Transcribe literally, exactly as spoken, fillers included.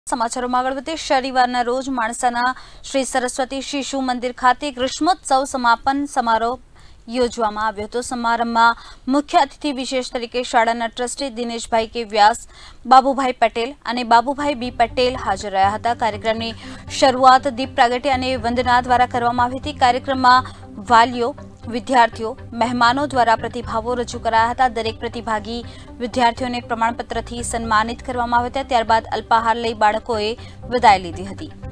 સમાચારોમાં આગળ વધીએ શનિવારના રોજ માણસાના શ્રી સરસ્વતી શિશુ મંદિર ખાતે ગ્રીષ્મોત્સવ સમાપન સમારોહ યોજવામાં આવ્યો હતો। સમારંભમાં મુખ્ય અતિથિ વિશેષ તરીકે શાળાના ટ્રસ્ટી દિનેશભાઈ કે વ્યાસ, બાબુભાઈ પટેલ અને બાબુભાઈ બી પટેલ હાજર રહ્યા હતા। કાર્યક્રમની શરૂઆત દીપ પ્રાગટ્ય અને વંદના દ્વારા કરવામાં આવી હતી। કાર્યક્રમમાં વાલીઓ, विद्यार्थियों, मेहमानों द्वारा प्रतिभावों रजू कराया था। दरेक प्रतिभागी विद्यार्थियों ने प्रमाणपत्र थी सन्मानित करवामां આવ્યા હતા। ત્યારબાદ અલ્પાહાર લઈ બાળકોએ વિદાય લીધી હતી।